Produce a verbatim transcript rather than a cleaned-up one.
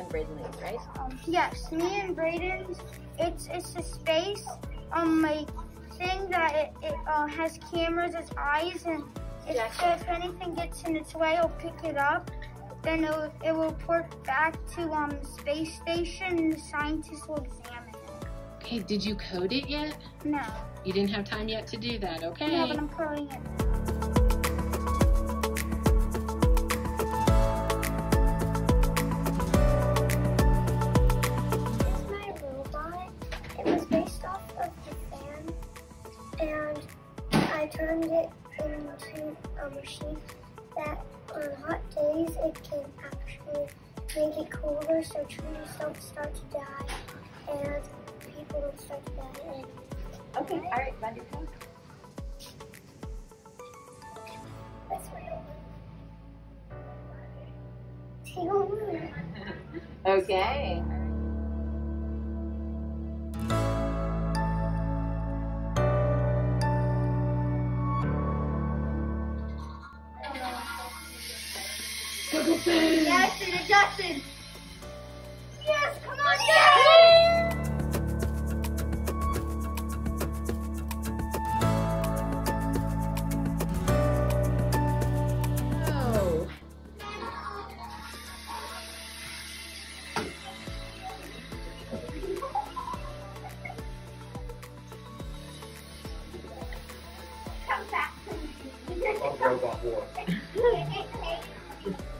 Braden leaves, right? Um, yes, me and Braden's, it's it's a space, um, like thing that it, it uh, has cameras as eyes, and if, Gotcha. if anything gets in its way, it'll pick it up. Then it will, it will report back to um the space station, and the scientists will examine it. Okay, did you code it yet? No. You didn't have time yet to do that, okay? Yeah, but I'm coding it. I turned it into a machine that on hot days it can actually make it cooler so trees don't start to die and people don't start to die. And okay, all right, find your code. That's what I want. Okay. Yes, it adjusted. Yes, come on, yes! Oh. Come back. Robot war.